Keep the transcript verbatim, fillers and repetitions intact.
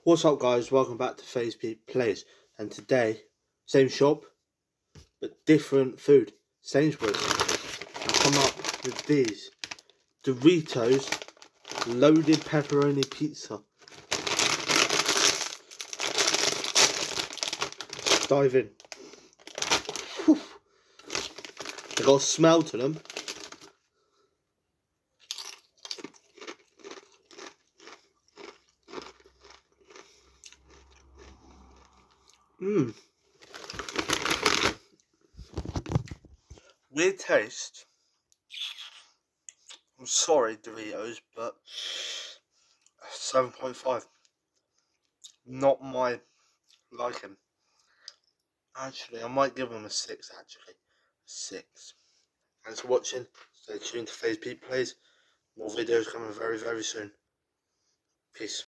What's up guys, welcome back to FaZe Pete Plays, and today, same shop, but different food, Sainsbury's. I've come up with these, Doritos loaded pepperoni pizza. Let's dive in. Whew. They got a smell to them. Mmm. Weird taste. I'm sorry, Doritos, but seven point five. Not my liking. Actually, I might give them a six, actually. six. Thanks for watching. Stay tuned to FaZe Pete Plays. More videos coming very, very soon. Peace.